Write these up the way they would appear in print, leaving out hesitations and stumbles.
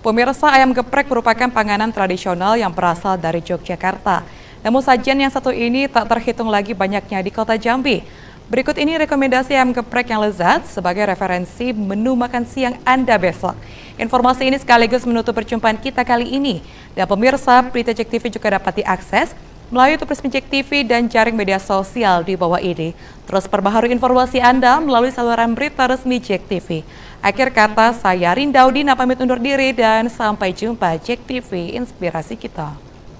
Pemirsa, ayam geprek merupakan panganan tradisional yang berasal dari Yogyakarta. Namun sajian yang satu ini tak terhitung lagi banyaknya di kota Jambi. Berikut ini rekomendasi ayam geprek yang lezat sebagai referensi menu makan siang Anda besok. Informasi ini sekaligus menutup perjumpaan kita kali ini. Dan pemirsa, berita JEK TV juga dapat diakses melalui YouTube resmi JEK TV dan jaring media sosial di bawah ini. Terus perbaharui informasi Anda melalui saluran berita resmi JEK TV. Akhir kata, saya Rindaudina pamit undur diri dan sampai jumpa. JEK TV, inspirasi kita.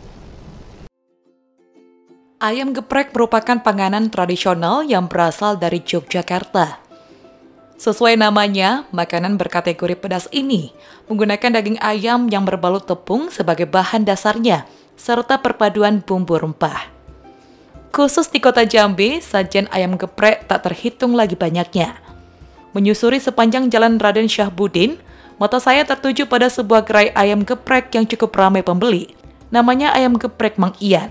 Ayam geprek merupakan panganan tradisional yang berasal dari Yogyakarta. Sesuai namanya, makanan berkategori pedas ini menggunakan daging ayam yang berbalut tepung sebagai bahan dasarnya, serta perpaduan bumbu rempah. Khusus di kota Jambi, sajian ayam geprek tak terhitung lagi banyaknya. Menyusuri sepanjang Jalan Raden Syahbudin, mata saya tertuju pada sebuah gerai ayam geprek yang cukup ramai pembeli. Namanya ayam geprek Mang Ian.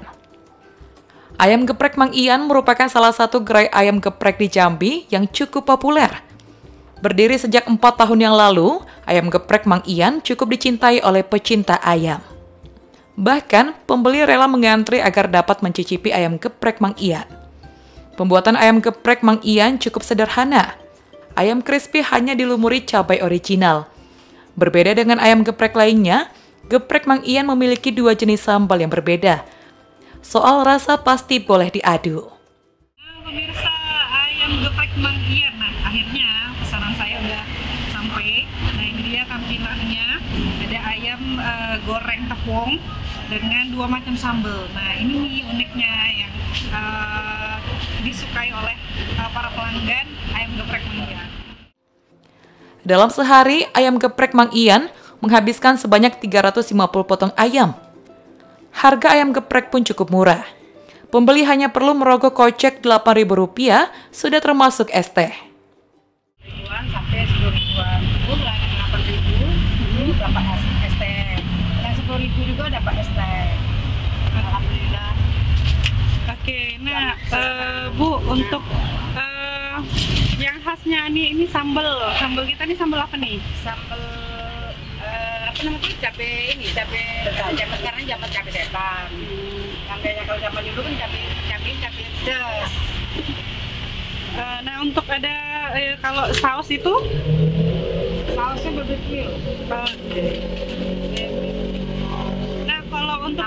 Ayam geprek Mang Ian merupakan salah satu gerai ayam geprek di Jambi yang cukup populer. Berdiri sejak 4 tahun yang lalu, ayam geprek Mang Ian cukup dicintai oleh pecinta ayam. Bahkan, pembeli rela mengantri agar dapat mencicipi ayam geprek Mang Ian. Pembuatan ayam geprek Mang Ian cukup sederhana. Ayam crispy hanya dilumuri cabai original. Berbeda dengan ayam geprek lainnya, geprek Mang Ian memiliki 2 jenis sambal yang berbeda. Soal rasa pasti boleh diadu. Pemirsa, ayam geprek Mang Ian. Nah, akhirnya pesanan saya udah sampai. Nah, ini dia tampilannya. Ada ayam goreng tepung dengan 2 macam sambal. Nah, ini uniknya yang disukai oleh para pelanggan ayam geprek Mang Ian. Dalam sehari, ayam geprek Mang Ian menghabiskan sebanyak 350 potong ayam. Harga ayam geprek pun cukup murah. Pembeli hanya perlu merogoh kocek Rp8.000 sudah termasuk es teh. Ribuan sampai 10 ribuan. Bulan 8.000 itu dapat es teh. Yang 10.000 juga dapat es teh. Alhamdulillah. Oke, nah Bu, untuk yang khasnya ini sambal kita nih sambal apa nih? Sambal apa namanya itu cabe sekarang zaman cabe setan. Kalau zaman dulu kan cabe pedas. Nah, untuk ada kalau saus itu sausnya barbecue. Nah, kalau untuk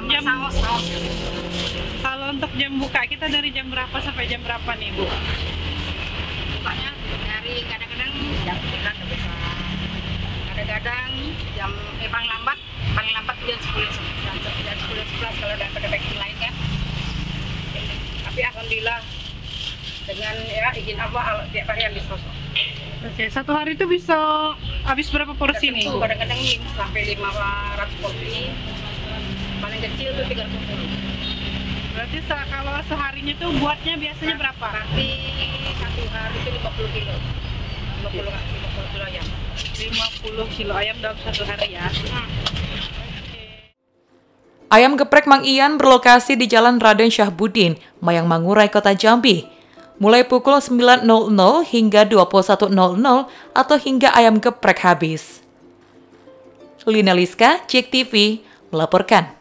jam buka kita dari jam berapa sampai jam berapa nih, Bu? Bukanya dari kadang-kadang jam 9 udah bisa. Kadang-kadang jam paling lambat jam 10 kalau ada packing lain kan. Tapi alhamdulillah dengan izin Allah tiap hari habis kosong. Oke, satu hari itu bisa habis berapa porsi nih? Kadang-kadang sampai 500 porsi. Paling kecil tuh 350. Berarti kalau seharinya tuh buatnya biasanya berapa? Tapi satu hari itu 50 kilo. 50 kilo ayam. 50 kilo ayam dalam satu hari ya. Ayam geprek Mang Ian berlokasi di Jalan Raden Syahbudin, Mayang Mangurai, Kota Jambi. Mulai pukul 9.00 hingga 21.00 atau hingga ayam geprek habis. Lina Liska, JEK TV, melaporkan.